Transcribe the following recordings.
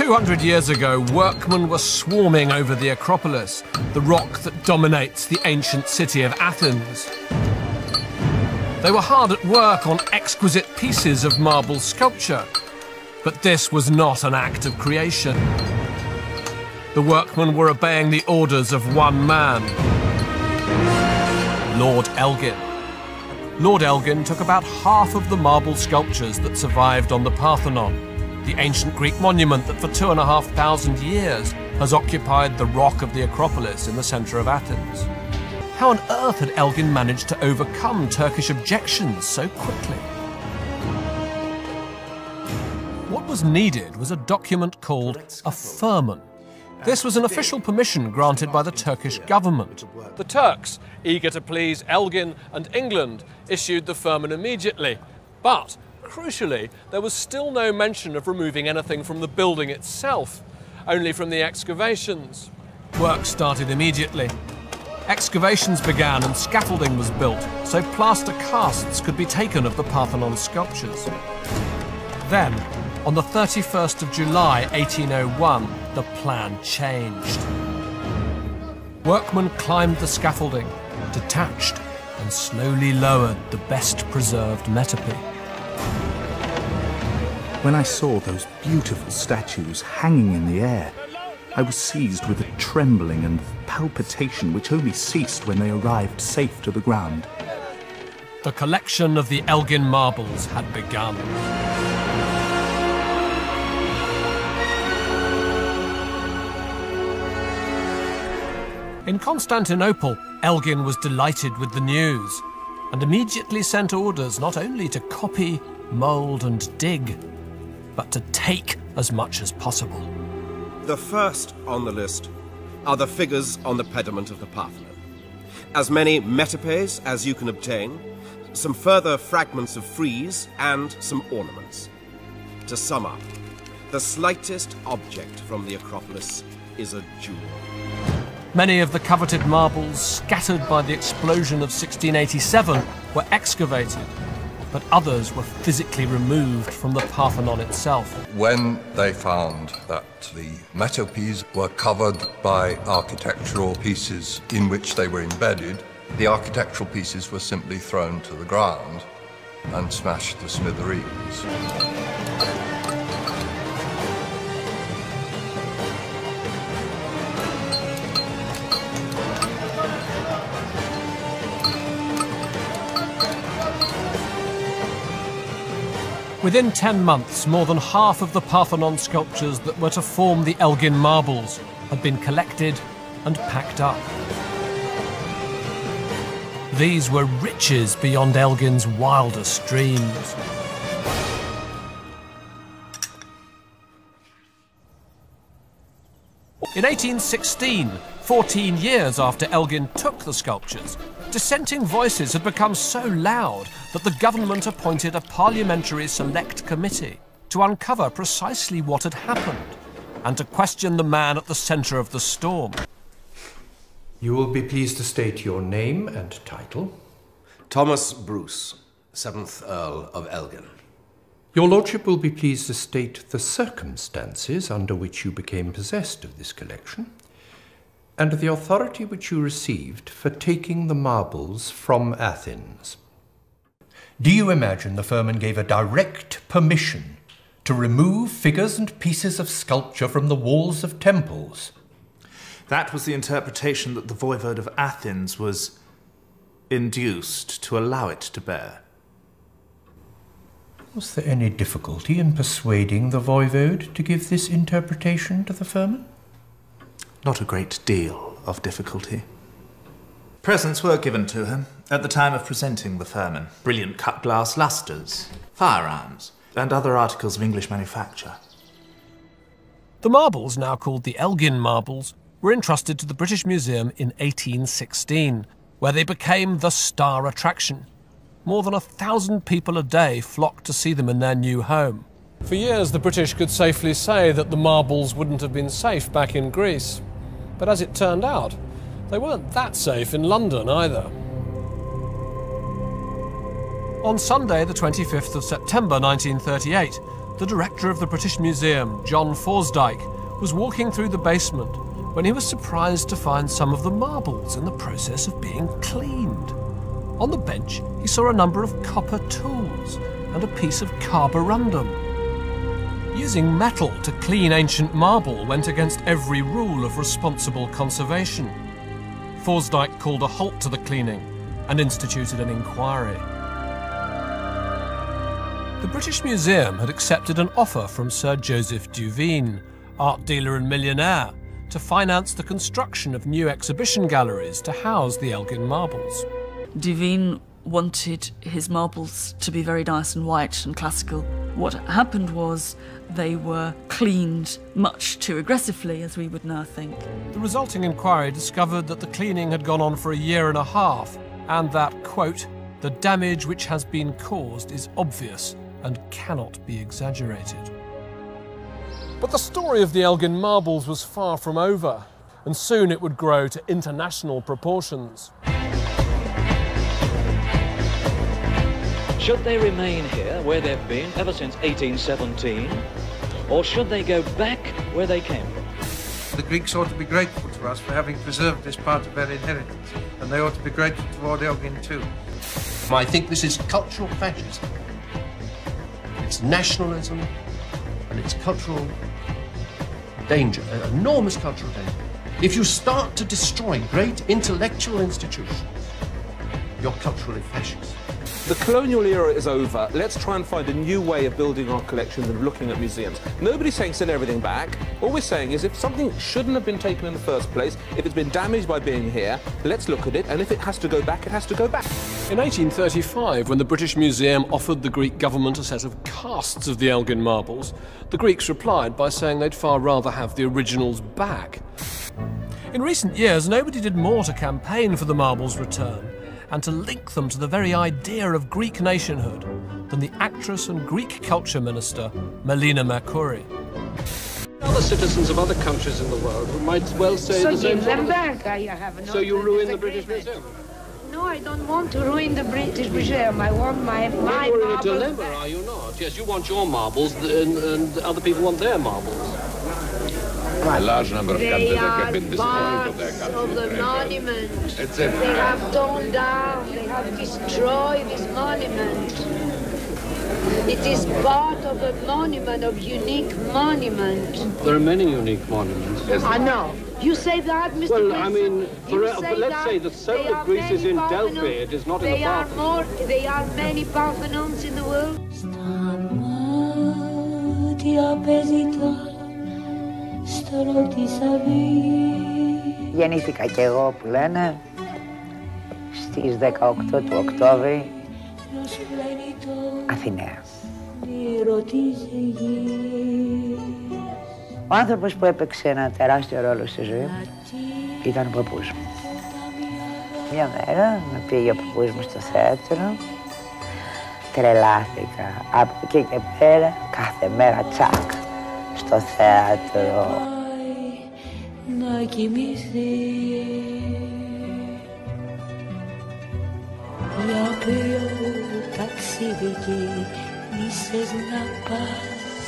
200 years ago, workmen were swarming over the Acropolis, the rock that dominates the ancient city of Athens. They were hard at work on exquisite pieces of marble sculpture, but this was not an act of creation. The workmen were obeying the orders of one man, Lord Elgin. Lord Elgin took about half of the marble sculptures that survived on the Parthenon, the ancient Greek monument that for 2,500 years has occupied the rock of the Acropolis in the centre of Athens. How on earth had Elgin managed to overcome Turkish objections so quickly? What was needed was a document called a firman. This was an official permission granted by the Turkish government. The Turks, eager to please Elgin and England, issued the firman immediately. But, crucially, there was still no mention of removing anything from the building itself, only from the excavations. Work started immediately. Excavations began and scaffolding was built, so plaster casts could be taken of the Parthenon sculptures. Then, on the 31st of July 1801, the plan changed. Workmen climbed the scaffolding, detached and slowly lowered the best preserved metope. When I saw those beautiful statues hanging in the air, I was seized with a trembling and palpitation which only ceased when they arrived safe to the ground. The collection of the Elgin marbles had begun. In Constantinople, Elgin was delighted with the news and immediately sent orders not only to copy, mould and dig, but to take as much as possible. The first on the list are the figures on the pediment of the Parthenon. As many metopes as you can obtain, some further fragments of frieze and some ornaments. To sum up, the slightest object from the Acropolis is a jewel. Many of the coveted marbles scattered by the explosion of 1687 were excavated, but others were physically removed from the Parthenon itself. When they found that the metopes were covered by architectural pieces in which they were embedded, the architectural pieces were simply thrown to the ground and smashed to smithereens. Within 10 months, more than half of the Parthenon sculptures that were to form the Elgin marbles had been collected and packed up. These were riches beyond Elgin's wildest dreams. In 1816, 14 years after Elgin took the sculptures, dissenting voices had become so loud that the government appointed a parliamentary select committee to uncover precisely what had happened and to question the man at the centre of the storm. You will be pleased to state your name and title. Thomas Bruce, 7th Earl of Elgin. Your lordship will be pleased to state the circumstances under which you became possessed of this collection, and the authority which you received for taking the marbles from Athens. Do you imagine the firman gave a direct permission to remove figures and pieces of sculpture from the walls of temples? That was the interpretation that the voivode of Athens was induced to allow it to bear. Was there any difficulty in persuading the voivode to give this interpretation to the firman? Not a great deal of difficulty. Presents were given to him at the time of presenting the firman. Brilliant cut-glass lustres, firearms, and other articles of English manufacture. The marbles, now called the Elgin marbles, were entrusted to the British Museum in 1816, where they became the star attraction. More than 1,000 people a day flocked to see them in their new home. For years, the British could safely say that the marbles wouldn't have been safe back in Greece. But as it turned out, they weren't that safe in London either. On Sunday, the 25th of September 1938, the director of the British Museum, John Forsdyke, was walking through the basement when he was surprised to find some of the marbles in the process of being cleaned. On the bench, he saw a number of copper tools and a piece of carborundum. Using metal to clean ancient marble went against every rule of responsible conservation. Forsdyke called a halt to the cleaning and instituted an inquiry. The British Museum had accepted an offer from Sir Joseph Duveen, art dealer and millionaire, to finance the construction of new exhibition galleries to house the Elgin marbles. Duveen wanted his marbles to be very nice and white and classical. What happened was they were cleaned much too aggressively, as we would now think. The resulting inquiry discovered that the cleaning had gone on for a year and a half, and that, quote, "the damage which has been caused is obvious and cannot be exaggerated." But the story of the Elgin marbles was far from over, and soon it would grow to international proportions. Should they remain here, where they've been ever since 1817, or should they go back where they came from? The Greeks ought to be grateful to us for having preserved this part of their inheritance, and they ought to be grateful toward Elgin too. I think this is cultural fascism. It's nationalism, and it's cultural danger, enormous cultural danger. If you start to destroy great intellectual institutions, you're culturally fascist. The colonial era is over. Let's try and find a new way of building our collections and looking at museums. Nobody's saying send everything back. All we're saying is if something shouldn't have been taken in the first place, if it's been damaged by being here, let's look at it, and if it has to go back, it has to go back. In 1835, when the British Museum offered the Greek government a set of casts of the Elgin marbles, the Greeks replied by saying they'd far rather have the originals back. In recent years, nobody did more to campaign for the marbles' return and to link them to the very idea of Greek nationhood than the actress and Greek culture minister, Melina Mercouri. Other citizens of other countries in the world who might well say so the same give them back. I have no So you ruin the British Museum? No, I don't want to ruin the British Museum. I want my marbles. You're in a dilemma, are you not? Yes, you want your marbles and other people want their marbles. A large number of countries have been disappointed of their country. Of the monument. They have torn down, they have destroyed this monument. It is part of a monument, of unique monument. There are many unique monuments. I know. You say that, Mr. Well, Wilson? I mean, let's say the soul of Greece is in Delphi, it is not in the Parthenon. There are many Parthenons in the world. Γεννήθηκα κι εγώ που λένε στις 18 του Οκτώβρη, Αθηναία. Ο άνθρωπος που έπαιξε ένα τεράστιο ρόλο στη ζωή μου ήταν ο παππούς μου. Μια μέρα με πήγε ο παππούς μου στο θέατρο, τρελάθηκα. Από εκεί και πέρα κάθε μέρα τσακ στο θέατρο. Να κοιμηθεί. Για ποιο ταξίδι ίσες να πας,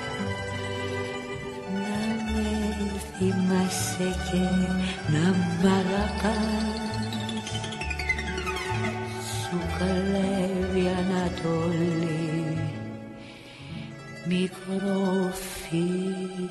να με θυμάσαι και να μ' αγαπάς. Σου καλεύει Ανατολή, μικρό φίλι.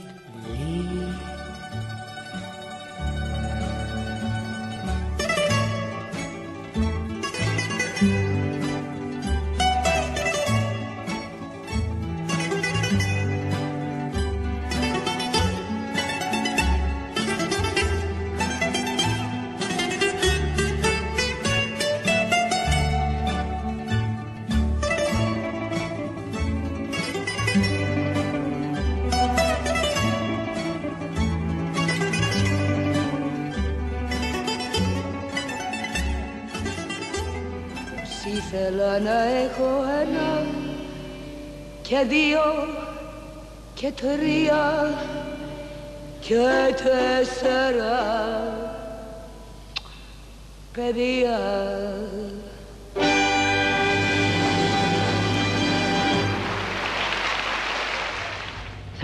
Ήθελα να έχω ένα και δύο και τρία και τέσσερα παιδιά.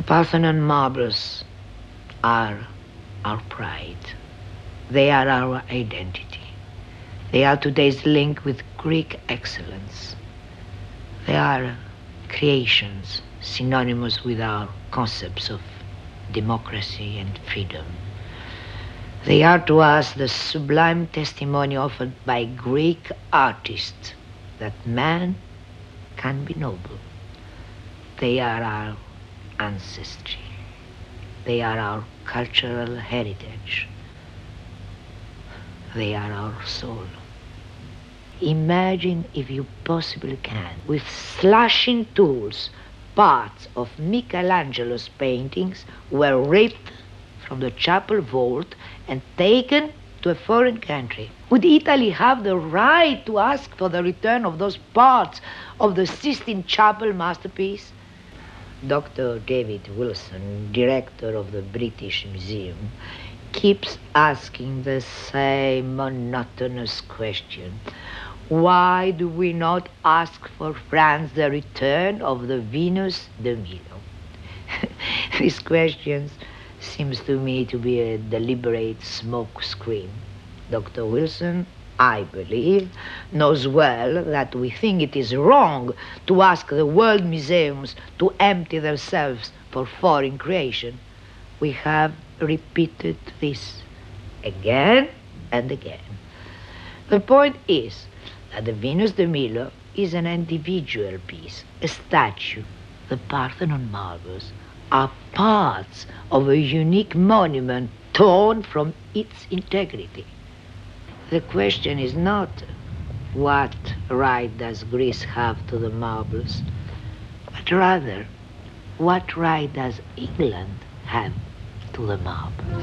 Parthenon marbles are our pride. They are our identity. They are today's link with Greek excellence. They are creations synonymous with our concepts of democracy and freedom. They are to us the sublime testimony offered by Greek artists that man can be noble. They are our ancestry. They are our cultural heritage. They are our soul. Imagine, if you possibly can, with slashing tools, parts of Michelangelo's paintings were ripped from the chapel vault and taken to a foreign country. Would Italy have the right to ask for the return of those parts of the Sistine Chapel masterpiece? Dr. David Wilson, director of the British Museum, keeps asking the same monotonous question. Why do we not ask for France the return of the Venus de Milo? These questions seems to me to be a deliberate smoke screen. Dr. Wilson, I believe, knows well that we think it is wrong to ask the world museums to empty themselves for foreign creation. We have repeated this again and again. The point is that the Venus de Milo is an individual piece, a statue. The Parthenon marbles are parts of a unique monument torn from its integrity. The question is not what right does Greece have to the marbles, but rather what right does England have to the marbles.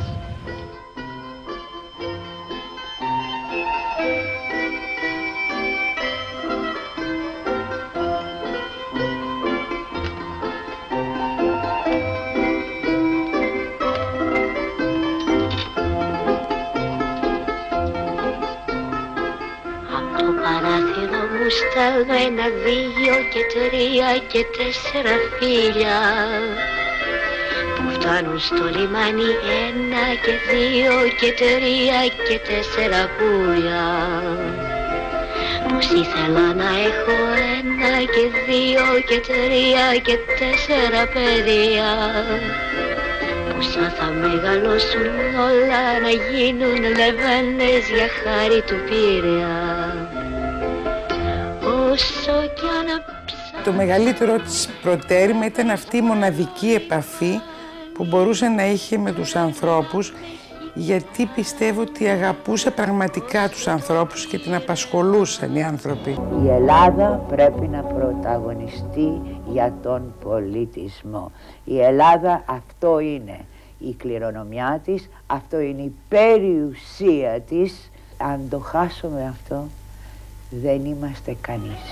Στέλνω 1, 2 και 3 και 4 φίλια που φτάνουν στο λιμάνι 1 και 2 και 3 και 4 πουλιά. Πως ήθελα να έχω 1 και 2 και 3 και 4 παιδιά. Πόσα θα μεγαλώσουν όλα να γίνουν λεβένες για χάρη του Πειραιά. Το μεγαλύτερο της προτέρημα ήταν αυτή η μοναδική επαφή που μπορούσε να είχε με τους ανθρώπους, γιατί πιστεύω ότι αγαπούσε πραγματικά τους ανθρώπους και την απασχολούσαν οι άνθρωποι. Η Ελλάδα πρέπει να πρωταγωνιστεί για τον πολιτισμό. Η Ελλάδα αυτό είναι η κληρονομιά της, αυτό είναι η περιουσία της. Αν το χάσουμε αυτό, δεν είμαστε κανείς.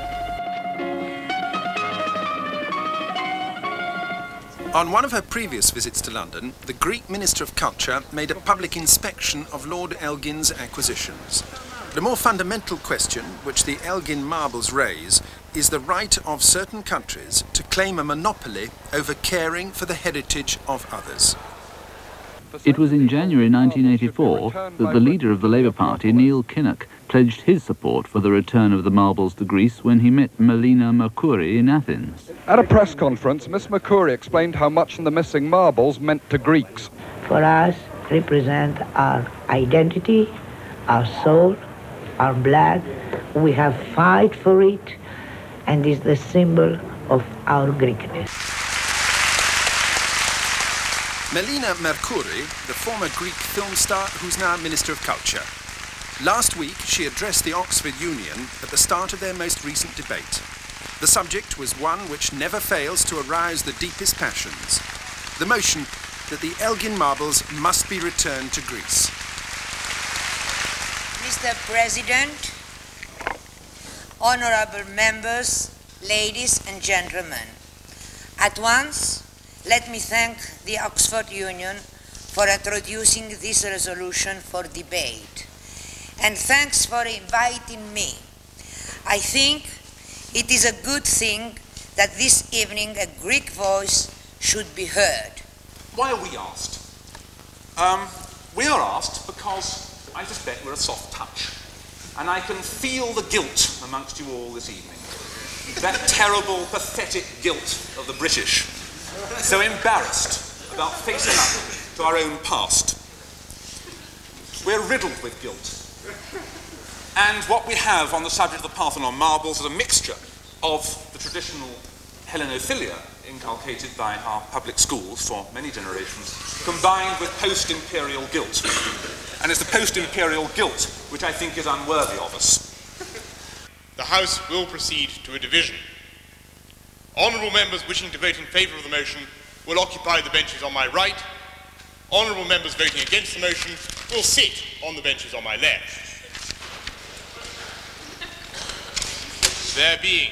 On one of her previous visits to London, the Greek Minister of Culture made a public inspection of Lord Elgin's acquisitions. The more fundamental question which the Elgin marbles raise is the right of certain countries to claim a monopoly over caring for the heritage of others. It was in January 1984 that the leader of the Labour Party, Neil Kinnock, pledged his support for the return of the marbles to Greece when he met Melina Mercouri in Athens. At a press conference, Miss Mercouri explained how much the missing marbles meant to Greeks. For us, represent our identity, our soul, our blood. We have fight for it, and is the symbol of our Greekness. Melina Mercouri, the former Greek film star who's now Minister of Culture. Last week, she addressed the Oxford Union at the start of their most recent debate. The subject was one which never fails to arouse the deepest passions. The motion that the Elgin marbles must be returned to Greece. Mr. President, honorable members, ladies and gentlemen, at once, let me thank the Oxford Union for introducing this resolution for debate. And thanks for inviting me. I think it is a good thing that this evening a Greek voice should be heard? Why are we asked? We are asked because I suspect we're a soft touch. And I can feel the guilt amongst you all this evening. That terrible, pathetic guilt of the British. So embarrassed about facing up to our own past. We're riddled with guilt. And what we have on the subject of the Parthenon marbles is a mixture of the traditional Hellenophilia inculcated by our public schools for many generations, combined with post-imperial guilt. And it's the post-imperial guilt which I think is unworthy of us. The House will proceed to a division. Honourable members wishing to vote in favour of the motion will occupy the benches on my right. Honourable members voting against the motion will sit on the benches on my left. There being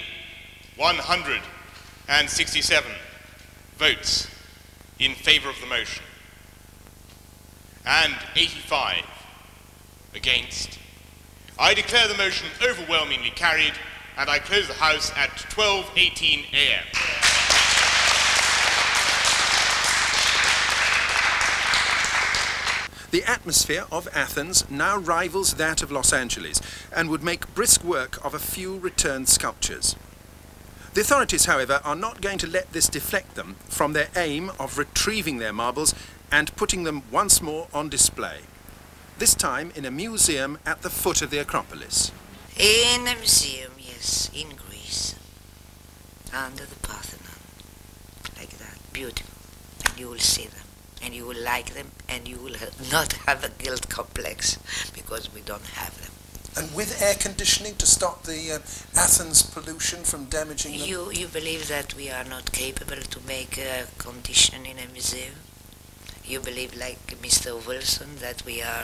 167 votes in favour of the motion and 85 against, I declare the motion overwhelmingly carried, and I close the House at 12:18 a.m. The atmosphere of Athens now rivals that of Los Angeles and would make brisk work of a few returned sculptures. The authorities, however, are not going to let this deflect them from their aim of retrieving their marbles and putting them once more on display, this time in a museum at the foot of the Acropolis. In a museum, yes, in Greece, under the Parthenon, like that, beautiful, and you will see them. And you will like them, and you will not have a guilt complex, because we don't have them. And with air conditioning to stop the Athens pollution from damaging them? You believe that we are not capable to make air condition in a museum? You believe, like Mr. Wilson, that we are...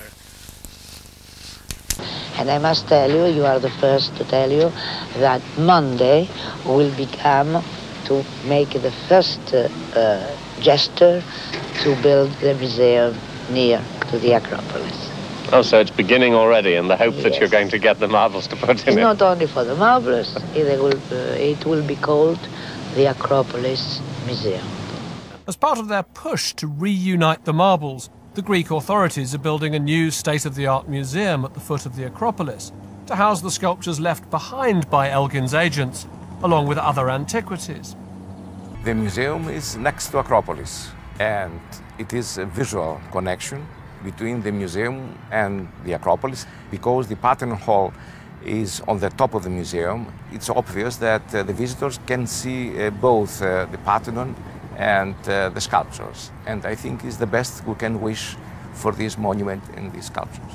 And I must tell you, you are the first to tell you, that Monday will become to make the first gesture to build the museum near to the Acropolis. Oh, so it's beginning already in the hope that you're going to get the marbles to put in It's it. not only for the marbles, it will be called the Acropolis Museum. As part of their push to reunite the marbles, the Greek authorities are building a new state-of-the-art museum at the foot of the Acropolis to house the sculptures left behind by Elgin's agents, along with other antiquities. The museum is next to Acropolis, and it is a visual connection between the museum and the Acropolis. Because the Parthenon Hall is on the top of the museum, it's obvious that the visitors can see both the Parthenon and the sculptures. And I think it's the best we can wish for this monument and these sculptures.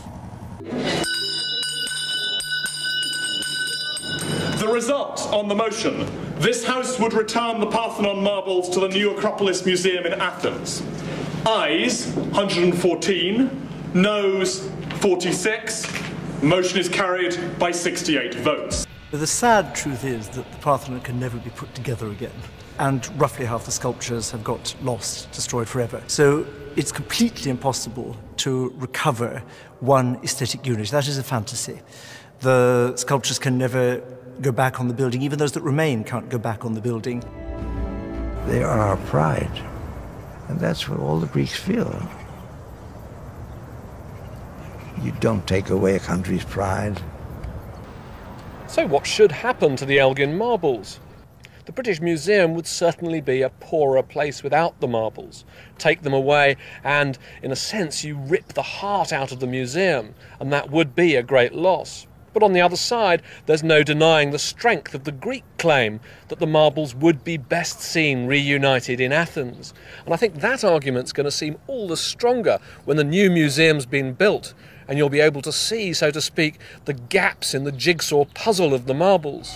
The result on the motion: this House would return the Parthenon marbles to the new Acropolis Museum in Athens. Ayes, 114, noes, 46. Motion is carried by 68 votes. The sad truth is that the Parthenon can never be put together again, and roughly half the sculptures have got lost, destroyed forever. So it's completely impossible to recover one aesthetic unit. That is a fantasy. The sculptures can never go back on the building. Even those that remain can't go back on the building. They are our pride, and that's what all the Greeks feel. You don't take away a country's pride. So what should happen to the Elgin marbles? The British Museum would certainly be a poorer place without the marbles. Take them away and, in a sense, you rip the heart out of the museum, and that would be a great loss. But on the other side, there's no denying the strength of the Greek claim that the marbles would be best seen reunited in Athens. And I think that argument's going to seem all the stronger when the new museum's been built, and you'll be able to see, so to speak, the gaps in the jigsaw puzzle of the marbles.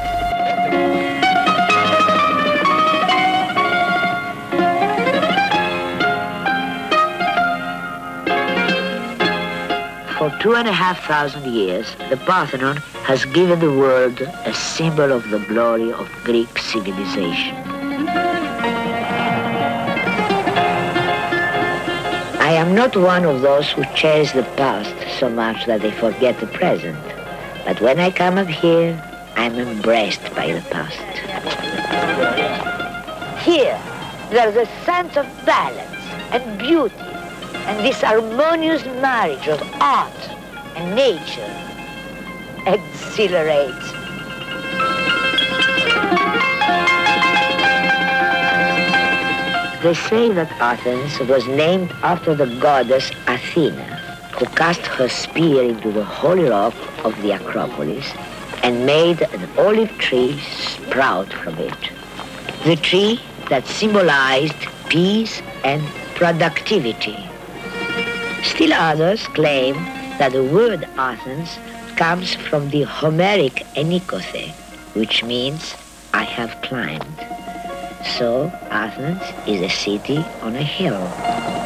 For 2,500 years, the Parthenon has given the world a symbol of the glory of Greek civilization. I am not one of those who cherish the past so much that they forget the present. But when I come up here, I'm embraced by the past. Here, They're the sense of balance and beauty and this harmonious marriage of art and nature exhilarates. They say that Athens was named after the goddess Athena, who cast her spear into the holy rock of the Acropolis and made an olive tree sprout from it. The tree that symbolized peace and productivity. Still others claim that the word Athens comes from the Homeric enikothe, which means I have climbed. So Athens is a city on a hill.